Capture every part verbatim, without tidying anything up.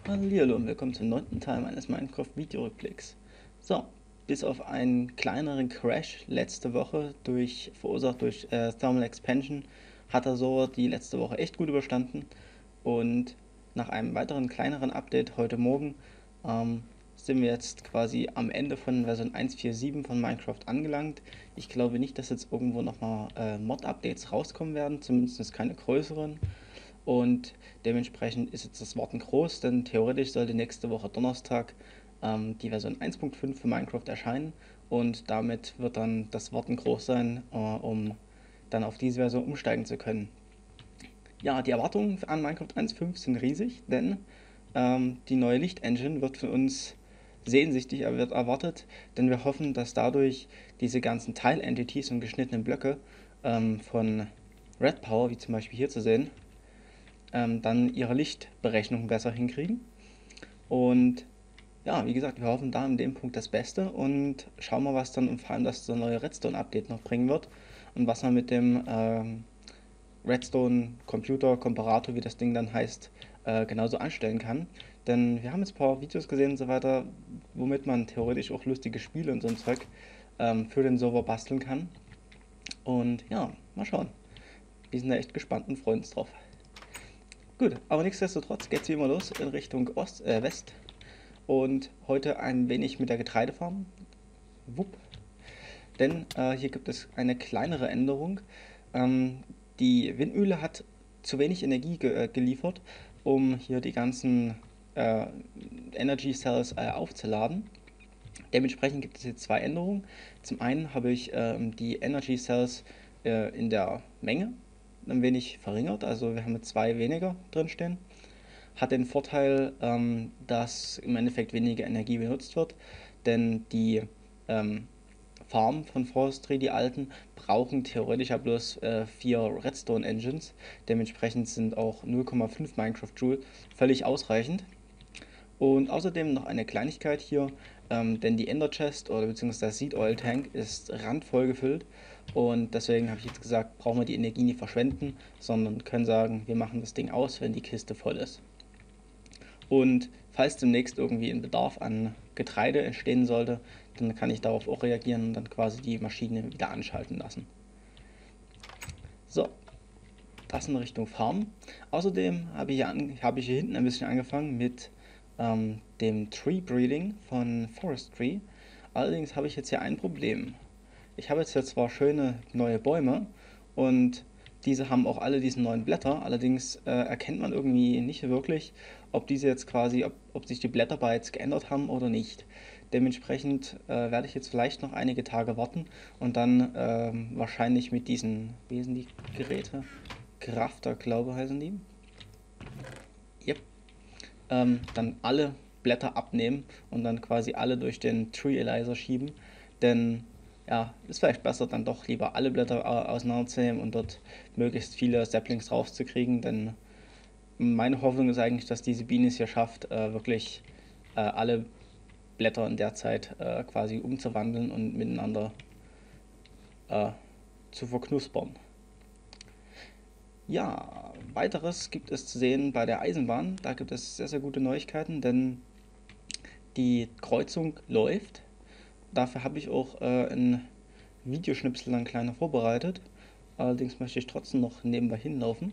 Hallihallo und willkommen zum neunten Teil meines Minecraft-Videorückblicks. So, bis auf einen kleineren Crash letzte Woche, durch, verursacht durch äh, Thermal Expansion, hat der Server die letzte Woche echt gut überstanden. Und nach einem weiteren kleineren Update heute Morgen ähm, sind wir jetzt quasi am Ende von Version eins Punkt vier Punkt sieben von Minecraft angelangt. Ich glaube nicht, dass jetzt irgendwo nochmal äh, Mod-Updates rauskommen werden, zumindest keine größeren. Und dementsprechend ist jetzt das Warten groß, denn theoretisch sollte nächste Woche Donnerstag ähm, die Version eins Punkt fünf für Minecraft erscheinen. Und damit wird dann das Warten groß sein, äh, um dann auf diese Version umsteigen zu können. Ja, die Erwartungen an Minecraft eins Punkt fünf sind riesig, denn ähm, die neue Licht-Engine wird von uns sehnsüchtig wird erwartet, denn wir hoffen, dass dadurch diese ganzen Tile-Entities und geschnittenen Blöcke ähm, von Red Power, wie zum Beispiel hier zu sehen, ähm, dann ihre Lichtberechnung besser hinkriegen. Und ja, wie gesagt, wir hoffen da in dem Punkt das Beste und schauen mal, was dann und vor allem das neue Redstone-Update noch bringen wird und was man mit dem ähm, Redstone Computer Komparator, wie das Ding dann heißt, äh, genauso anstellen kann. Denn wir haben jetzt ein paar Videos gesehen und so weiter, womit man theoretisch auch lustige Spiele und so ein Zeug ähm, für den Server basteln kann. Und ja, mal schauen. Wir sind da echt gespannt und freuen uns drauf. Gut, aber nichtsdestotrotz geht es wie immer los in Richtung Ost, äh, West. Und heute ein wenig mit der Getreidefarm. Wupp. Denn äh, hier gibt es eine kleinere Änderung. Ähm, die Windmühle hat zu wenig Energie ge äh, geliefert, um hier die ganzen äh, Energy Cells äh, aufzuladen. Dementsprechend gibt es jetzt zwei Änderungen. Zum einen habe ich ähm, die Energy Cells äh, in der Menge ein wenig verringert, also wir haben jetzt zwei weniger drin stehen. Hat den Vorteil, ähm, dass im Endeffekt weniger Energie benutzt wird, denn die ähm, Farmen von Forestry, die alten, brauchen theoretisch ja bloß äh, vier Redstone Engines. Dementsprechend sind auch null Komma fünf Minecraft Joule völlig ausreichend. Und außerdem noch eine Kleinigkeit hier, ähm, denn die Ender Chest oder beziehungsweise der Seed Oil Tank ist randvoll gefüllt und deswegen habe ich jetzt gesagt, brauchen wir die Energie nicht verschwenden, sondern können sagen, wir machen das Ding aus, wenn die Kiste voll ist. Und falls demnächst irgendwie ein Bedarf an Getreide entstehen sollte, dann kann ich darauf auch reagieren und dann quasi die Maschine wieder anschalten lassen. So, das in Richtung Farm. Außerdem habe ich, hier an, habe ich hier hinten ein bisschen angefangen mit ähm, dem Tree Breeding von Forestry. Allerdings habe ich jetzt hier ein Problem. Ich habe jetzt hier zwar schöne neue Bäume und diese haben auch alle diese neuen Blätter, allerdings äh, erkennt man irgendwie nicht wirklich, ob diese jetzt quasi, ob, ob sich die Blätter bereits geändert haben oder nicht. Dementsprechend äh, werde ich jetzt vielleicht noch einige Tage warten und dann ähm, wahrscheinlich mit diesen, wie sind die Geräte? Crafter, glaube ich, heißen die. Yep. Ähm, dann alle Blätter abnehmen und dann quasi alle durch den Tree Elizer schieben. Denn ja, ist vielleicht besser, dann doch lieber alle Blätter äh, auseinanderzunehmen und dort möglichst viele Saplings rauszukriegen. Denn meine Hoffnung ist eigentlich, dass diese Biene es hier schafft, äh, wirklich äh, alle Blätter in der Zeit äh, quasi umzuwandeln und miteinander äh, zu verknuspern. Ja, weiteres gibt es zu sehen bei der Eisenbahn. Da gibt es sehr, sehr gute Neuigkeiten, denn die Kreuzung läuft. Dafür habe ich auch äh, ein Videoschnipsel dann kleiner vorbereitet. Allerdings möchte ich trotzdem noch nebenbei hinlaufen.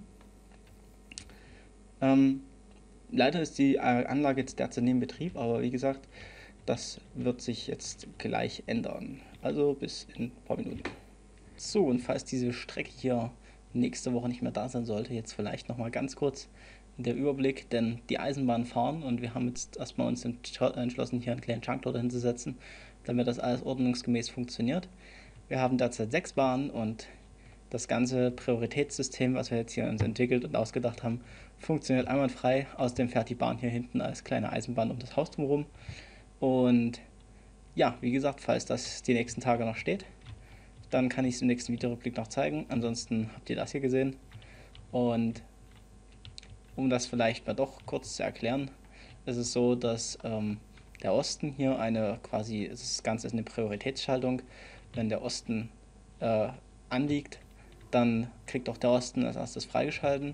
Ähm, leider ist die äh, Anlage jetzt derzeit neben Betrieb, aber wie gesagt, das wird sich jetzt gleich ändern. Also bis in ein paar Minuten. So, und falls diese Strecke hier nächste Woche nicht mehr da sein sollte, jetzt vielleicht nochmal ganz kurz der Überblick, denn die Eisenbahnen fahren und wir haben jetzt erstmal uns entschlossen, hier einen kleinen Chunkloader hinzusetzen, damit das alles ordnungsgemäß funktioniert. Wir haben derzeit sechs Bahnen und das ganze Prioritätssystem, was wir jetzt hier uns entwickelt und ausgedacht haben, funktioniert einwandfrei. Außerdem fährt die Bahn hier hinten als kleine Eisenbahn um das Haus drumherum. Und ja, wie gesagt, falls das die nächsten Tage noch steht, dann kann ich es im nächsten Videorückblick noch zeigen. Ansonsten habt ihr das hier gesehen. Und um das vielleicht mal doch kurz zu erklären, ist es so, dass ähm, der Osten hier eine quasi, das Ganze ist eine Prioritätsschaltung. Wenn der Osten äh, anliegt, dann kriegt auch der Osten als erstes freigeschalten.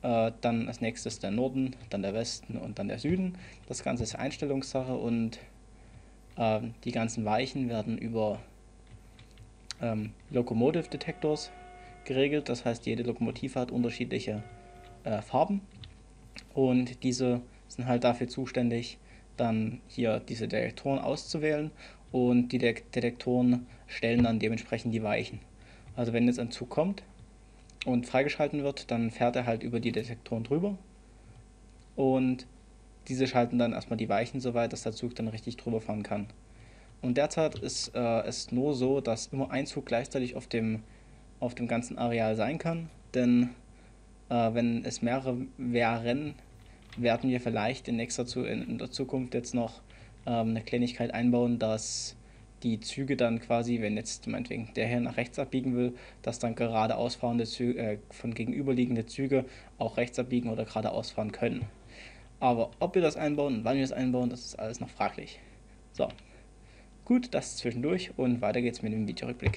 Äh, dann als nächstes der Norden, dann der Westen und dann der Süden. Das Ganze ist Einstellungssache und äh, die ganzen Weichen werden über ähm, Locomotive Detectors geregelt. Das heißt, jede Lokomotive hat unterschiedliche äh, Farben und diese sind halt dafür zuständig, dann hier diese Detektoren auszuwählen und die De Detektoren stellen dann dementsprechend die Weichen. Also wenn jetzt ein Zug kommt und freigeschalten wird, dann fährt er halt über die Detektoren drüber und diese schalten dann erstmal die Weichen so weit, dass der Zug dann richtig drüber fahren kann. Und derzeit ist äh, es nur so, dass immer ein Zug gleichzeitig auf dem, auf dem ganzen Areal sein kann, denn äh, wenn es mehrere wären, werden wir vielleicht in nächster Zu in, in der Zukunft jetzt noch ähm, eine Kleinigkeit einbauen, dass die Züge dann quasi, wenn jetzt meinetwegen der hier nach rechts abbiegen will, dass dann geradeaus fahrende Züge, äh, von gegenüberliegende Züge auch rechts abbiegen oder geradeaus fahren können. Aber ob wir das einbauen und wann wir das einbauen, das ist alles noch fraglich. So, gut, das zwischendurch und weiter geht's mit dem Videorückblick.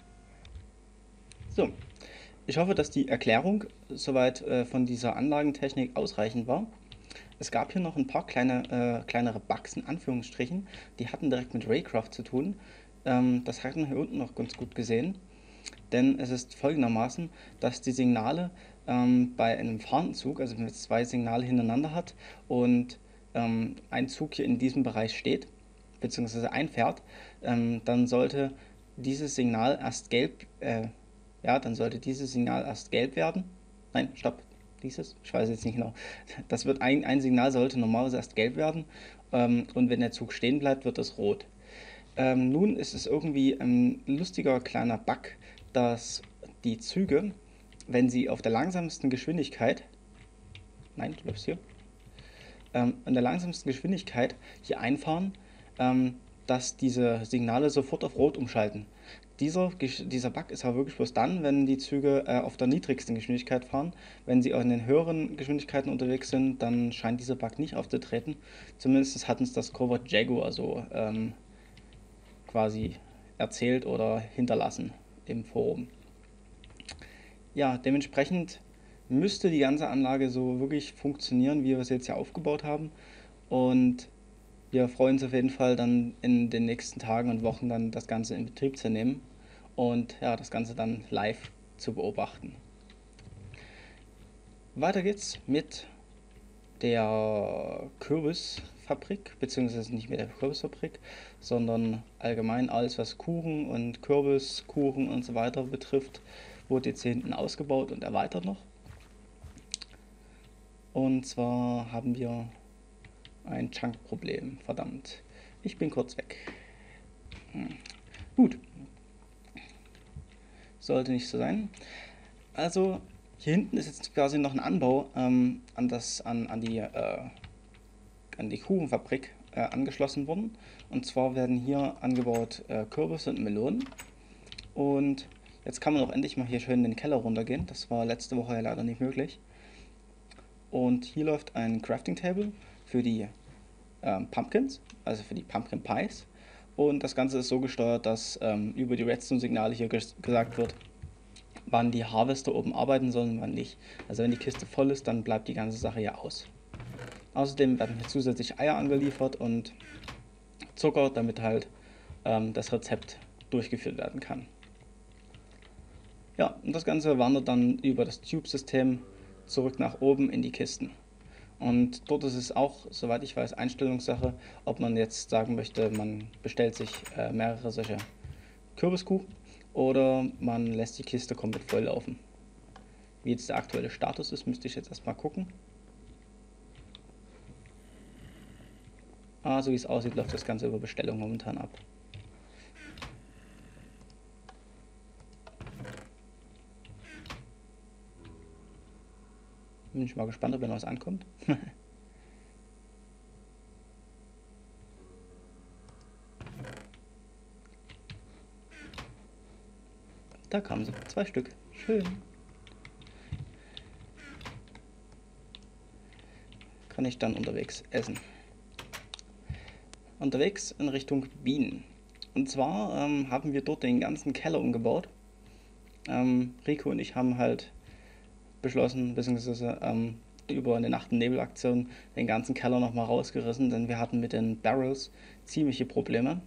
So, ich hoffe, dass die Erklärung soweit äh, von dieser Anlagentechnik ausreichend war. Es gab hier noch ein paar kleine, äh, kleinere Bugs in Anführungsstrichen, die hatten direkt mit Raycraft zu tun. Ähm, das hat man hier unten noch ganz gut gesehen, denn es ist folgendermaßen, dass die Signale ähm, bei einem fahrenden Zug, also wenn man jetzt zwei Signale hintereinander hat und ähm, ein Zug hier in diesem Bereich steht, beziehungsweise einfährt, ähm, dann sollte dieses Signal erst gelb, äh, ja, dann sollte dieses Signal erst gelb werden. Nein, stopp, dieses, ich weiß jetzt nicht genau. Das wird ein, ein Signal sollte normalerweise erst gelb werden ähm, und wenn der Zug stehen bleibt, wird es rot. Ähm, nun ist es irgendwie ein lustiger kleiner Bug, dass die Züge, wenn sie auf der langsamsten Geschwindigkeit, nein, du bleibst hier, ähm, an der langsamsten Geschwindigkeit hier einfahren, ähm, dass diese Signale sofort auf Rot umschalten. Dieser, dieser Bug ist aber wirklich bloß dann, wenn die Züge äh, auf der niedrigsten Geschwindigkeit fahren. Wenn sie in den höheren Geschwindigkeiten unterwegs sind, dann scheint dieser Bug nicht aufzutreten. Zumindest hat uns das Covert Jaguar so ähm, quasi erzählt oder hinterlassen im Forum. Ja, dementsprechend müsste die ganze Anlage so wirklich funktionieren, wie wir es jetzt hier aufgebaut haben. Und wir freuen uns auf jeden Fall dann in den nächsten Tagen und Wochen dann das Ganze in Betrieb zu nehmen und ja, das Ganze dann live zu beobachten. Weiter geht's mit der Kürbisfabrik, beziehungsweise nicht mit der Kürbisfabrik, sondern allgemein alles, was Kuchen und Kürbiskuchen und so weiter betrifft, wurde jetzt hier hinten ausgebaut und erweitert noch. Und zwar haben wir ein Chunk-Problem. Verdammt. Ich bin kurz weg. Hm. Gut. Sollte nicht so sein. Also, hier hinten ist jetzt quasi noch ein Anbau ähm, an, das, an, an, die, äh, an die Kuchenfabrik äh, angeschlossen worden. Und zwar werden hier angebaut äh, Kürbisse und Melonen. Und jetzt kann man auch endlich mal hier schön in den Keller runtergehen. Das war letzte Woche ja leider nicht möglich. Und hier läuft ein Crafting Table für die ähm, Pumpkins, also für die Pumpkin Pies. Und das Ganze ist so gesteuert, dass ähm, über die Redstone-Signale hier ges gesagt wird, wann die Harvester oben arbeiten sollen und wann nicht. Also wenn die Kiste voll ist, dann bleibt die ganze Sache ja aus. Außerdem werden hier zusätzlich Eier angeliefert und Zucker, damit halt ähm, das Rezept durchgeführt werden kann. Ja, und das Ganze wandert dann über das Tube-System zurück nach oben in die Kisten. Und dort ist es auch, soweit ich weiß, Einstellungssache, ob man jetzt sagen möchte, man bestellt sich äh, mehrere solche Kürbiskuchen oder man lässt die Kiste komplett voll laufen. Wie jetzt der aktuelle Status ist, müsste ich jetzt erstmal gucken. Ah, so wie es aussieht, läuft das Ganze über Bestellung momentan ab. Bin ich mal gespannt, ob da noch was ankommt. Da kamen sie, zwei Stück. Schön. Kann ich dann unterwegs essen. Unterwegs in Richtung Bienen. Und zwar ähm, haben wir dort den ganzen Keller umgebaut. Ähm, Rico und ich haben halt beschlossen, beziehungsweise ähm, über eine Nacht- und Nebelaktion den ganzen Keller nochmal rausgerissen, denn wir hatten mit den Barrels ziemliche Probleme.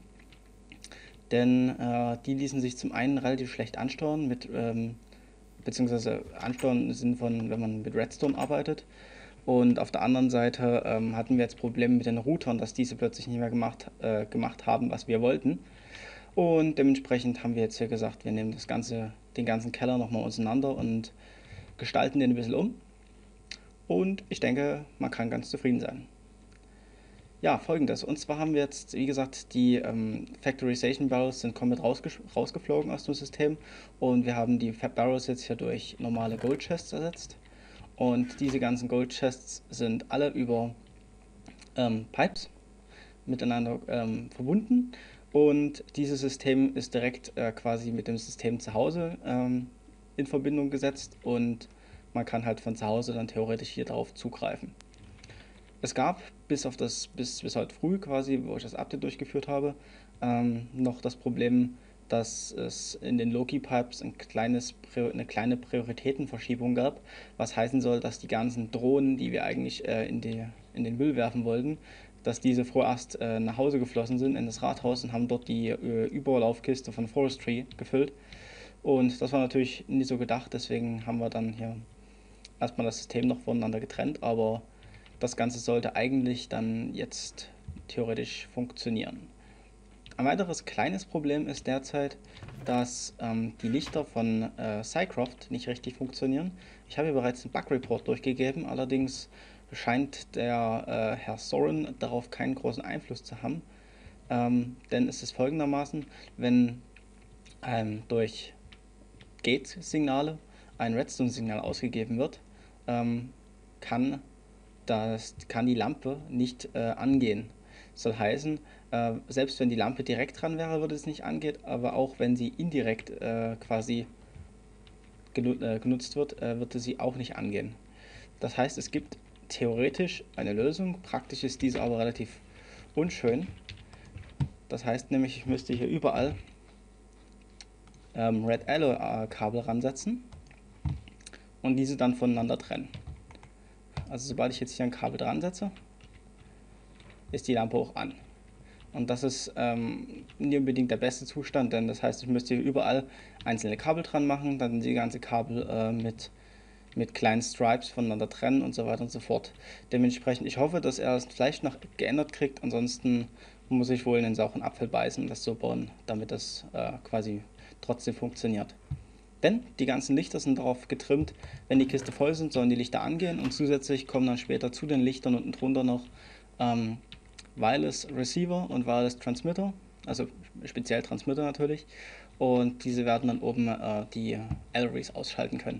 Denn äh, die ließen sich zum einen relativ schlecht ansteuern, mit, ähm, beziehungsweise ansteuern im Sinne von, wenn man mit Redstone arbeitet. Und auf der anderen Seite ähm, hatten wir jetzt Probleme mit den Routern, dass diese plötzlich nicht mehr gemacht, äh, gemacht haben, was wir wollten. Und dementsprechend haben wir jetzt hier gesagt, wir nehmen das ganze, den ganzen Keller nochmal auseinander und gestalten den ein bisschen um. Und ich denke, man kann ganz zufrieden sein. Ja, folgendes. Und zwar haben wir jetzt, wie gesagt, die ähm, Factorization Barrels sind komplett rausgeflogen aus dem System. Und wir haben die Barrels jetzt hier durch normale Gold Chests ersetzt. Und diese ganzen Gold Chests sind alle über ähm, Pipes miteinander ähm, verbunden. Und dieses System ist direkt äh, quasi mit dem System zu Hause ähm, in Verbindung gesetzt. Und man kann halt von zu Hause dann theoretisch hier drauf zugreifen. Es gab bis auf das, bis, bis heute früh quasi, wo ich das Update durchgeführt habe, ähm, noch das Problem, dass es in den Loki-Pipes ein kleines, eine kleine Prioritätenverschiebung gab, was heißen soll, dass die ganzen Drohnen, die wir eigentlich äh, in, die, in den Müll werfen wollten, dass diese vorerst äh, nach Hause geflossen sind in das Rathaus und haben dort die äh, Überlaufkiste von Forestry gefüllt. Und das war natürlich nie so gedacht, deswegen haben wir dann hier erstmal das System noch voneinander getrennt, aber das Ganze sollte eigentlich dann jetzt theoretisch funktionieren. Ein weiteres kleines Problem ist derzeit, dass ähm, die Lichter von äh, Cycroft nicht richtig funktionieren. Ich habe hier bereits einen Bug-Report durchgegeben, allerdings scheint der äh, Herr Soren darauf keinen großen Einfluss zu haben. Ähm, denn es ist folgendermaßen, wenn ähm, durch Gate-Signale ein Redstone-Signal ausgegeben wird, ähm, kann das kann die Lampe nicht äh, angehen. Das soll heißen, äh, selbst wenn die Lampe direkt dran wäre, würde es nicht angehen, aber auch wenn sie indirekt äh, quasi genu äh, genutzt wird, äh, würde sie auch nicht angehen. Das heißt, es gibt theoretisch eine Lösung, praktisch ist diese aber relativ unschön. Das heißt nämlich, ich müsste hier überall ähm, Red Alloy äh, Kabel ransetzen und diese dann voneinander trennen. Also sobald ich jetzt hier ein Kabel dran setze, ist die Lampe auch an. Und das ist ähm, nicht unbedingt der beste Zustand, denn das heißt, ich müsste hier überall einzelne Kabel dran machen, dann die ganze Kabel äh, mit, mit kleinen Stripes voneinander trennen und so weiter und so fort. Dementsprechend, ich hoffe, dass er es vielleicht noch geändert kriegt, ansonsten muss ich wohl in den sauren Apfel beißen und das so bauen, damit das äh, quasi trotzdem funktioniert. Denn die ganzen Lichter sind darauf getrimmt, wenn die Kiste voll sind, sollen die Lichter angehen und zusätzlich kommen dann später zu den Lichtern unten drunter noch ähm, Wireless Receiver und Wireless Transmitter, also speziell Transmitter natürlich, und diese werden dann oben äh, die L R Is ausschalten können.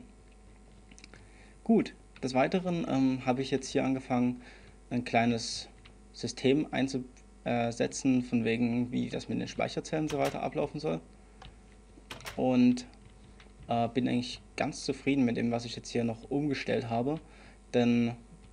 Gut, des Weiteren ähm, habe ich jetzt hier angefangen, ein kleines System einzusetzen, von wegen, wie das mit den Speicherzellen und so weiter ablaufen soll. Und äh, bin eigentlich ganz zufrieden mit dem, was ich jetzt hier noch umgestellt habe, denn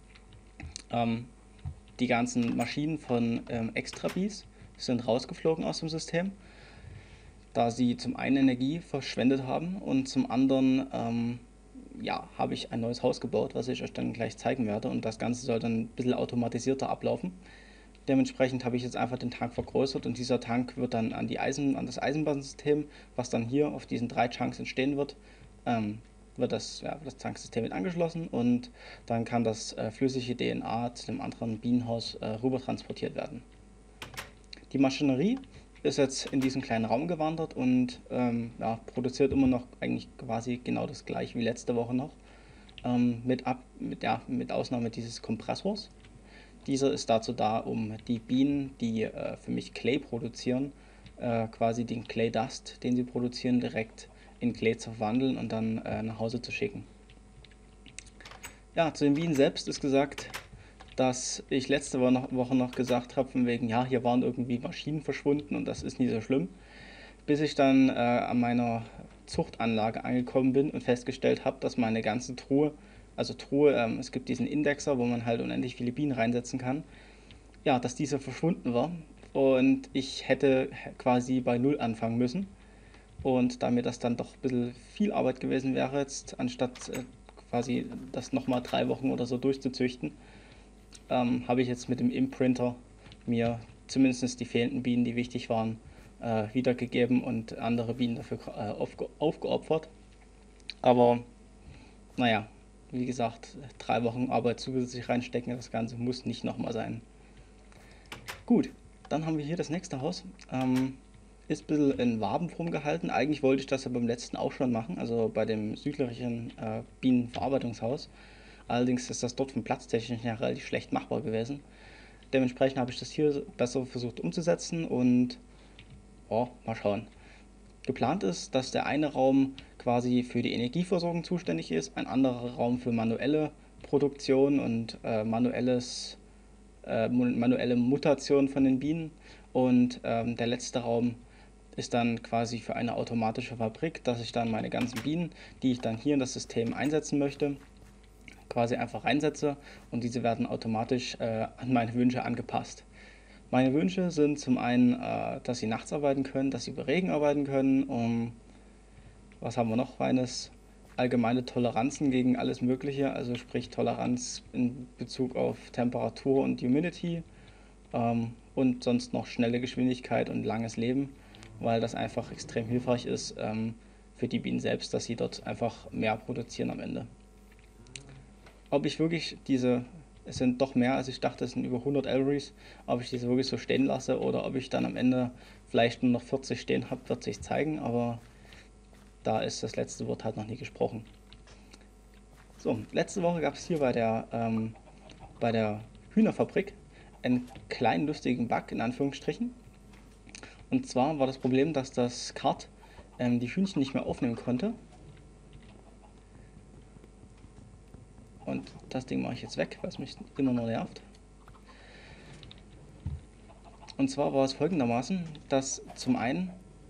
ähm, die ganzen Maschinen von ähm, Extrabees sind rausgeflogen aus dem System, da sie zum einen Energie verschwendet haben und zum anderen ähm, ja, habe ich ein neues Haus gebaut, was ich euch dann gleich zeigen werde, und das Ganze soll dann ein bisschen automatisierter ablaufen. Dementsprechend habe ich jetzt einfach den Tank vergrößert und dieser Tank wird dann an, die Eisen, an das Eisenbahnsystem, was dann hier auf diesen drei Chunks entstehen wird, ähm, wird das, ja, das Tanksystem mit angeschlossen und dann kann das äh, flüssige D N A zu dem anderen Bienenhaus äh, rüber transportiert werden. Die Maschinerie ist jetzt in diesen kleinen Raum gewandert und ähm, ja, produziert immer noch eigentlich quasi genau das gleiche wie letzte Woche noch, ähm, mit, ab, mit, ja, mit Ausnahme dieses Kompressors. Dieser ist dazu da, um die Bienen, die äh, für mich Clay produzieren, äh, quasi den Clay Dust, den sie produzieren, direkt in Clay zu verwandeln und dann äh, nach Hause zu schicken. Ja, zu den Bienen selbst ist gesagt, dass ich letzte Woche noch gesagt habe, von wegen, ja, hier waren irgendwie Maschinen verschwunden und das ist nicht so schlimm, bis ich dann äh, an meiner Zuchtanlage angekommen bin und festgestellt habe, dass meine ganze Truhe, also Truhe, ähm, es gibt diesen Indexer, wo man halt unendlich viele Bienen reinsetzen kann, ja, dass diese verschwunden war und ich hätte quasi bei Null anfangen müssen. Und da mir das dann doch ein bisschen viel Arbeit gewesen wäre, jetzt anstatt äh, quasi das nochmal drei Wochen oder so durchzuzüchten, ähm, habe ich jetzt mit dem Imprinter mir zumindest die fehlenden Bienen, die wichtig waren, äh, wiedergegeben und andere Bienen dafür äh, aufge aufgeopfert. Aber naja, wie gesagt, drei Wochen Arbeit zusätzlich reinstecken, das Ganze muss nicht nochmal sein. Gut, dann haben wir hier das nächste Haus. Ähm, ist ein bisschen in Wabenform gehalten. Eigentlich wollte ich das ja beim letzten auch schon machen, also bei dem südlichen äh, Bienenverarbeitungshaus. Allerdings ist das dort vom Platztechnisch ja relativ schlecht machbar gewesen. Dementsprechend habe ich das hier besser versucht umzusetzen und oh, mal schauen. Geplant ist, dass der eine Raum quasi für die Energieversorgung zuständig ist, ein anderer Raum für manuelle Produktion und äh, manuelles, äh, manuelle Mutation von den Bienen und ähm, der letzte Raum ist dann quasi für eine automatische Fabrik, dass ich dann meine ganzen Bienen, die ich dann hier in das System einsetzen möchte, quasi einfach reinsetze und diese werden automatisch äh, an meine Wünsche angepasst. Meine Wünsche sind zum einen, äh, dass sie nachts arbeiten können, dass sie bei Regen arbeiten können. Um, was haben wir noch feines? Allgemeine Toleranzen gegen alles Mögliche, also sprich Toleranz in Bezug auf Temperatur und Humidity ähm, und sonst noch schnelle Geschwindigkeit und langes Leben, weil das einfach extrem hilfreich ist ähm, für die Bienen selbst, dass sie dort einfach mehr produzieren am Ende. Ob ich wirklich diese, es sind doch mehr als ich dachte, es sind über hundert Elveries, ob ich diese wirklich so stehen lasse oder ob ich dann am Ende vielleicht nur noch vierzig stehen habe, wird sich zeigen, aber da ist das letzte Wort halt noch nie gesprochen. So, letzte Woche gab es hier bei der, ähm, bei der Hühnerfabrik einen kleinen lustigen Bug in Anführungsstrichen. Und zwar war das Problem, dass das Kart ähm, die Hühnchen nicht mehr aufnehmen konnte. Und das Ding mache ich jetzt weg, was mich immer nur nervt. Und zwar war es folgendermaßen, dass zum einen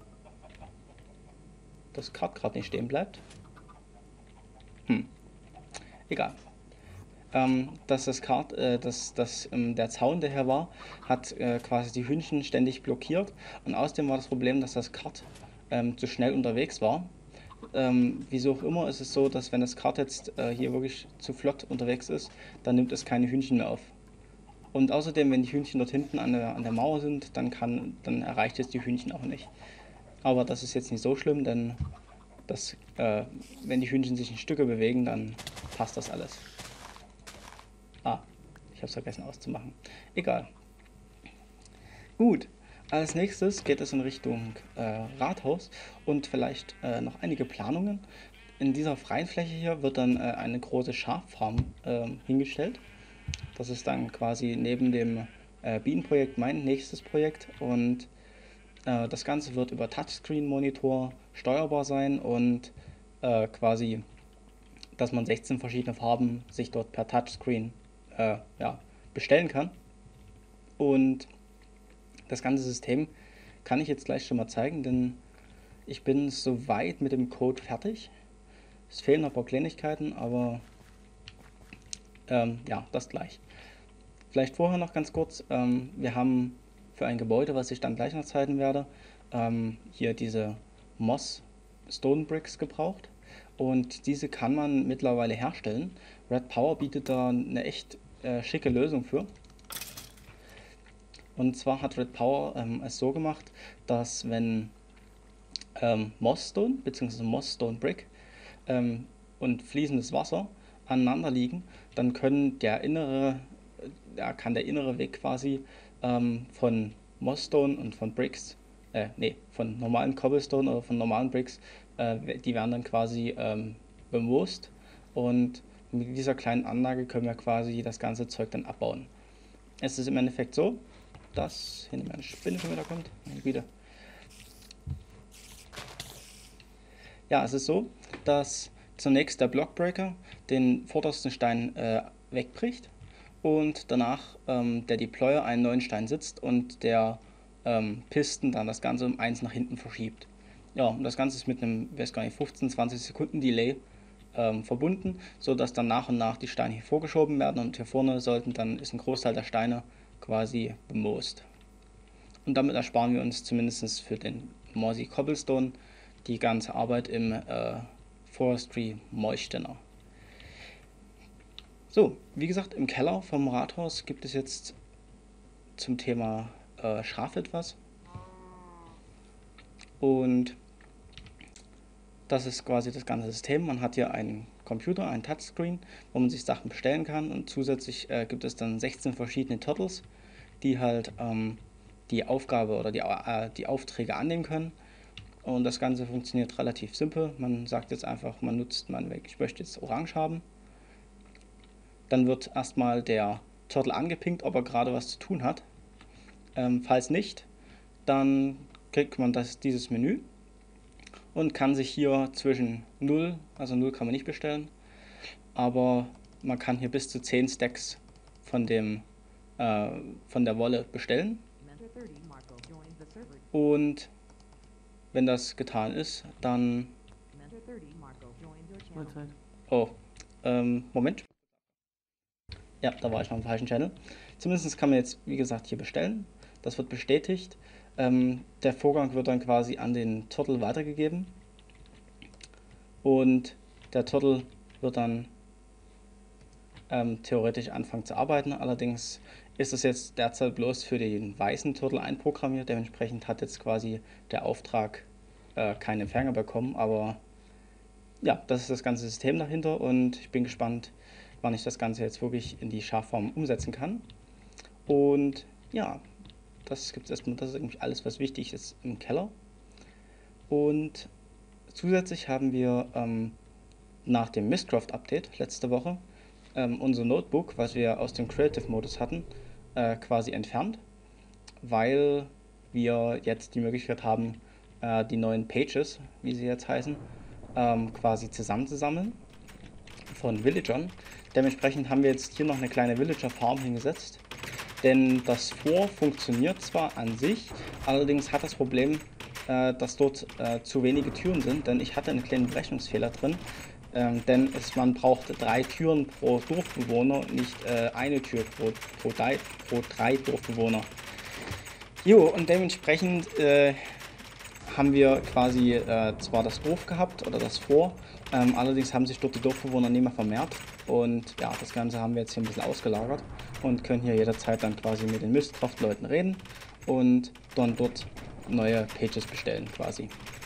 das Kart gerade nicht stehen bleibt. Hm, egal. Ähm, dass das Kart, äh, dass, dass ähm, der Zaun, der hier war, hat äh, quasi die Hühnchen ständig blockiert. Und außerdem war das Problem, dass das Kart ähm, zu schnell unterwegs war. Ähm, wieso auch immer ist es so, dass wenn das Kart jetzt äh, hier wirklich zu flott unterwegs ist, dann nimmt es keine Hühnchen mehr auf. Und außerdem, wenn die Hühnchen dort hinten an der, an der Mauer sind, dann, kann, dann erreicht es die Hühnchen auch nicht. Aber das ist jetzt nicht so schlimm, denn das, äh, wenn die Hühnchen sich in Stücke bewegen, dann passt das alles. Ah, ich habe es vergessen auszumachen. Egal. Gut, als nächstes geht es in Richtung äh, Rathaus und vielleicht äh, noch einige Planungen. In dieser freien Fläche hier wird dann äh, eine große Schaffarm äh, hingestellt. Das ist dann quasi neben dem äh, Bienenprojekt mein nächstes Projekt und äh, das Ganze wird über Touchscreen-Monitor steuerbar sein und äh, quasi, dass man sechzehn verschiedene Farben sich dort per Touchscreen äh, ja, bestellen kann. Und das ganze System kann ich jetzt gleich schon mal zeigen, denn ich bin soweit mit dem Code fertig. Es fehlen noch ein paar Kleinigkeiten, aber ähm, ja, das gleich. Vielleicht vorher noch ganz kurz, ähm, wir haben für ein Gebäude, was ich dann gleich noch zeigen werde, ähm, hier diese Moss Stone Bricks gebraucht und diese kann man mittlerweile herstellen. Red Power bietet da eine echt äh, schicke Lösung für. Und zwar hat Red Power ähm, es so gemacht, dass wenn ähm, Mossstone bzw. Mossstone Brick ähm, und fließendes Wasser aneinander liegen, dann können der innere, ja, kann der innere Weg quasi ähm, von Mossstone und von Bricks, äh, nee, von normalen Cobblestone oder von normalen Bricks, äh, die werden dann quasi ähm, bemoost und mit dieser kleinen Anlage können wir quasi das ganze Zeug dann abbauen. Es ist im Endeffekt so, dass hinter mir eine Spinne schon wieder kommt. Wieder. Ja, es ist so, dass zunächst der Blockbreaker den vordersten Stein äh, wegbricht und danach ähm, der Deployer einen neuen Stein sitzt und der ähm, Piston dann das Ganze um eins nach hinten verschiebt. Ja, und das Ganze ist mit einem, weiß gar nicht, fünfzehn, zwanzig Sekunden Delay ähm, verbunden, sodass dann nach und nach die Steine hier vorgeschoben werden und hier vorne sollten dann ist ein Großteil der Steine quasi bemoost. Und damit ersparen wir uns zumindest für den Mossy Cobblestone die ganze Arbeit im äh, Forestry Moistener. So, wie gesagt, im Keller vom Rathaus gibt es jetzt zum Thema äh, Schaf etwas. Und das ist quasi das ganze System. Man hat hier einen Computer, einen Touchscreen, wo man sich Sachen bestellen kann. Und zusätzlich äh, gibt es dann sechzehn verschiedene Turtles, die halt ähm, die Aufgabe oder die, äh, die Aufträge annehmen können. Und das Ganze funktioniert relativ simpel. Man sagt jetzt einfach, man nutzt, man, ich möchte jetzt Orange haben. Dann wird erstmal der Turtle angepinkt, ob er gerade was zu tun hat. Ähm, falls nicht, dann kriegt man das, dieses Menü und kann sich hier zwischen null, also null kann man nicht bestellen, aber man kann hier bis zu zehn Stacks von, dem, äh, von der Wolle bestellen. Und wenn das getan ist, dann... Oh, ähm, Moment. Ja, da war ich noch im falschen Channel. Zumindest kann man jetzt, wie gesagt, hier bestellen. Das wird bestätigt. Ähm, der Vorgang wird dann quasi an den Turtle weitergegeben. Und der Turtle wird dann ähm, theoretisch anfangen zu arbeiten. Allerdings ist es jetzt derzeit bloß für den weißen Turtle einprogrammiert. Dementsprechend hat jetzt quasi der Auftrag äh, keinen Empfänger bekommen. Aber ja, das ist das ganze System dahinter und ich bin gespannt, wann ich das Ganze jetzt wirklich in die Schafform umsetzen kann. Und ja, das gibt es erstmal, das ist eigentlich alles, was wichtig ist im Keller. Und zusätzlich haben wir ähm, nach dem Mistcraft-Update letzte Woche ähm, unser Notebook, was wir aus dem Creative-Modus hatten, äh, quasi entfernt, weil wir jetzt die Möglichkeit haben, äh, die neuen Pages, wie sie jetzt heißen, ähm, quasi zusammenzusammeln von Villagern. Dementsprechend haben wir jetzt hier noch eine kleine Villager-Farm hingesetzt. Denn das Fort funktioniert zwar an sich, allerdings hat das Problem, äh, dass dort äh, zu wenige Türen sind, denn ich hatte einen kleinen Berechnungsfehler drin. Ähm, denn es, man braucht drei Türen pro Dorfbewohner, nicht äh, eine Tür pro, pro, drei, pro drei Dorfbewohner. Jo, und dementsprechend äh, haben wir quasi äh, zwar das Dorf gehabt oder das Fort, ähm, allerdings haben sich dort die Dorfbewohner nicht mehr vermehrt und ja, das Ganze haben wir jetzt hier ein bisschen ausgelagert und können hier jederzeit dann quasi mit den Mistcraft-Leuten reden und dann dort neue Pages bestellen quasi.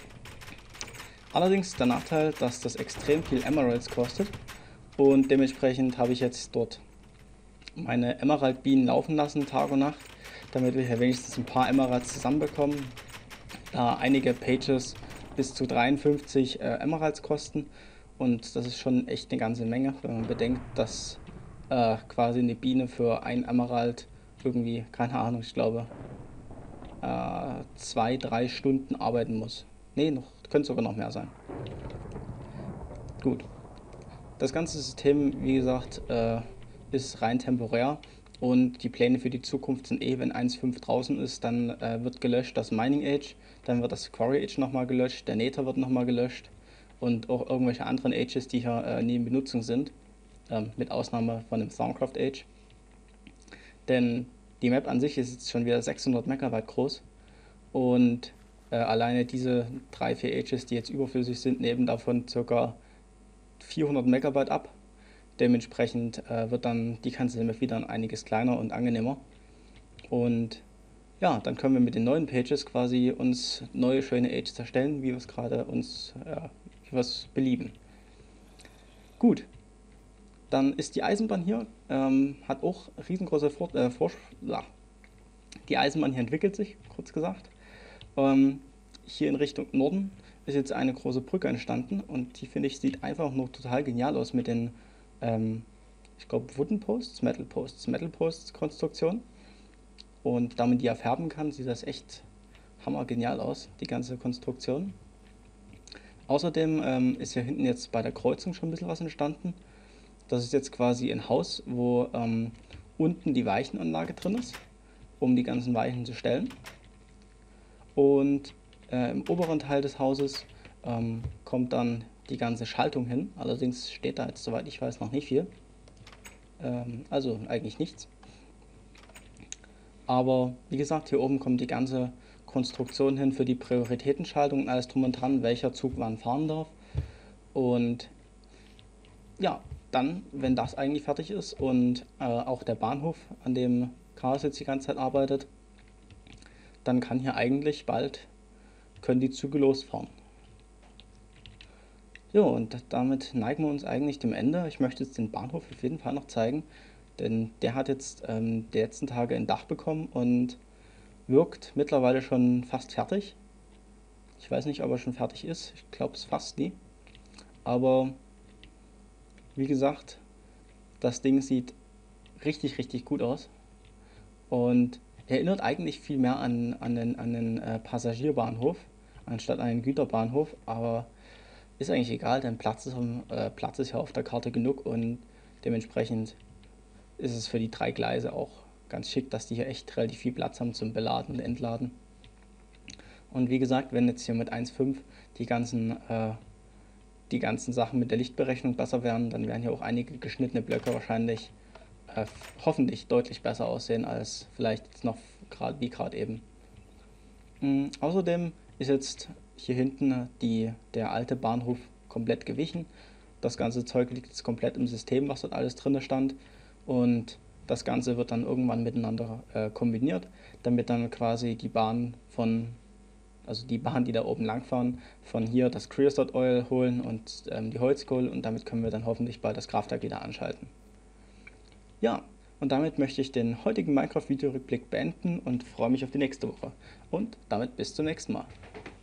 Allerdings der Nachteil, dass das extrem viel Emeralds kostet und dementsprechend habe ich jetzt dort meine Emerald-Bienen laufen lassen, Tag und Nacht, damit wir hier wenigstens ein paar Emeralds zusammenbekommen. Da einige Pages bis zu dreiundfünfzig äh, Emeralds kosten und das ist schon echt eine ganze Menge, wenn man bedenkt, dass äh, quasi eine Biene für ein Emerald irgendwie, keine Ahnung, ich glaube äh, zwei, drei Stunden arbeiten muss. Ne, noch, könnte sogar noch mehr sein. Gut. Das ganze System, wie gesagt, äh, ist rein temporär. Und die Pläne für die Zukunft sind eh, wenn eins Punkt fünf draußen ist, dann äh, wird gelöscht das Mining Age, dann wird das Quarry Age nochmal gelöscht, der Nether wird nochmal gelöscht und auch irgendwelche anderen Ages, die hier äh, nie in Benutzung sind, ähm, mit Ausnahme von dem Thaumcraft Age. Denn die Map an sich ist jetzt schon wieder sechshundert Megabyte groß und äh, alleine diese drei, vier Ages, die jetzt überflüssig sind, nehmen davon ca. vierhundert Megabyte ab. Dementsprechend äh, wird dann die ganze Map wieder ein einiges kleiner und angenehmer. Und ja, dann können wir mit den neuen Pages quasi uns neue schöne Ages erstellen, wie wir es gerade uns, ja, wie wir es belieben. Gut, dann ist die Eisenbahn hier, ähm, hat auch riesengroße Vor äh, Vor ja. Die Eisenbahn hier entwickelt sich, kurz gesagt. Ähm, hier in Richtung Norden ist jetzt eine große Brücke entstanden und die, finde ich, sieht einfach nur total genial aus mit den Ähm, ich glaube Wooden Posts, Metal Posts, Metal Posts Konstruktion. Und da man die ja färben kann, sieht das echt hammergenial aus, die ganze Konstruktion. Außerdem ähm, ist hier hinten jetzt bei der Kreuzung schon ein bisschen was entstanden. Das ist jetzt quasi ein Haus, wo ähm, unten die Weichenanlage drin ist, um die ganzen Weichen zu stellen. Und äh, im oberen Teil des Hauses ähm, kommt dann die ganze Schaltung hin. Allerdings steht da jetzt, soweit ich weiß, noch nicht viel. Ähm, also eigentlich nichts. Aber wie gesagt, hier oben kommt die ganze Konstruktion hin für die Prioritätenschaltung und alles drum und dran, welcher Zug wann fahren darf. Und ja, dann, wenn das eigentlich fertig ist und äh, auch der Bahnhof, an dem Chaos jetzt die ganze Zeit arbeitet, dann kann hier eigentlich bald, können die Züge losfahren. Jo, und damit neigen wir uns eigentlich dem Ende. Ich möchte jetzt den Bahnhof auf jeden Fall noch zeigen, denn der hat jetzt ähm, die letzten Tage ein Dach bekommen und wirkt mittlerweile schon fast fertig. Ich weiß nicht, ob er schon fertig ist. Ich glaube es fast nie. Aber wie gesagt, das Ding sieht richtig, richtig gut aus. Und erinnert eigentlich viel mehr an, an einen, an einen äh, Passagierbahnhof, anstatt an einen Güterbahnhof. Aber ist eigentlich egal, denn Platz ist, äh, Platz ist ja auf der Karte genug und dementsprechend ist es für die drei Gleise auch ganz schick, dass die hier echt relativ viel Platz haben zum Beladen und Entladen. Und wie gesagt, wenn jetzt hier mit eins Punkt fünf die ganzen, äh, die ganzen Sachen mit der Lichtberechnung besser wären, dann wären hier auch einige geschnittene Blöcke wahrscheinlich äh, hoffentlich deutlich besser aussehen als vielleicht jetzt noch gerade wie gerade eben. Mhm. Außerdem ist jetzt hier hinten die, der alte Bahnhof komplett gewichen. Das ganze Zeug liegt jetzt komplett im System, was dort alles drin stand. Und das Ganze wird dann irgendwann miteinander äh, kombiniert, damit dann quasi die Bahn von, also die Bahn, die da oben langfahren, von hier das Creosote Oil holen und ähm, die Holzkohle und damit können wir dann hoffentlich bald das Kraftwerk wieder anschalten. Ja, und damit möchte ich den heutigen Minecraft-Videorückblick beenden und freue mich auf die nächste Woche. Und damit bis zum nächsten Mal.